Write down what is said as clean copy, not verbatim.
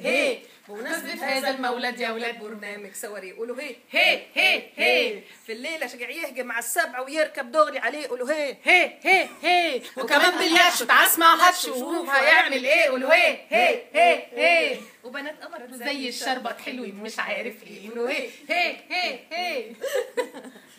هي. بمناسبة هذا المولد يا ولاد برنامج سواري قولوا هي هي هي هي. في الليلة شجع يهجم على السبع ويركب دغري عليه قولوا هي هي هي هي. وكمان بالياتش تعال اسمع هاتش وشوف هيعمل ايه قولوا هي هي هي هي. وبنات قمرت زي الشربط حلوين مش عارف ايه قولوا هي هي هي هي.